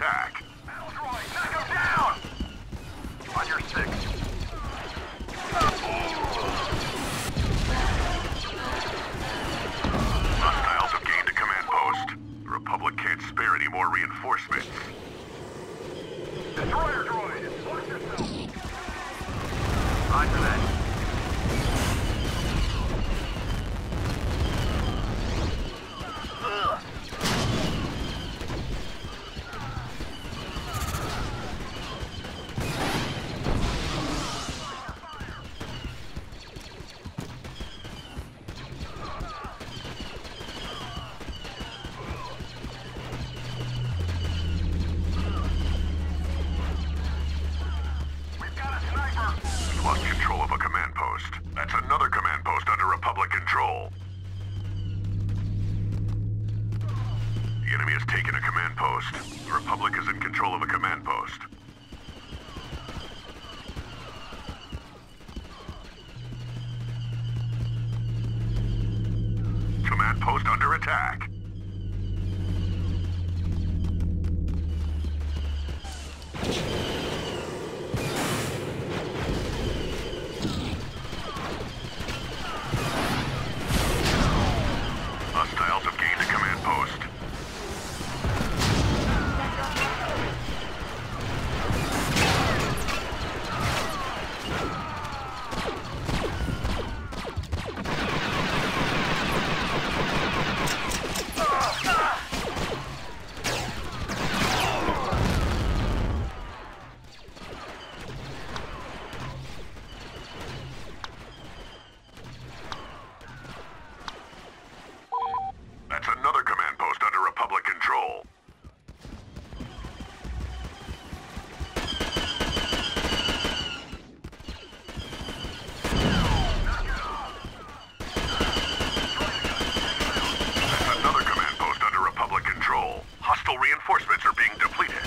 attack. Knock him down! On your 6. Hostiles have gained a command post. The Republic can't spare any more reinforcements. Destroyer droid! Watch yourself! Roger that. Lost control of a command post. That's another command post under Republic control. The enemy has taken a command post. The Republic is in control of a command post. Command post under attack. Hostiles have gained a command post. That's another command post under Republic control. That's another command post under Republic control. Hostile reinforcements are being depleted.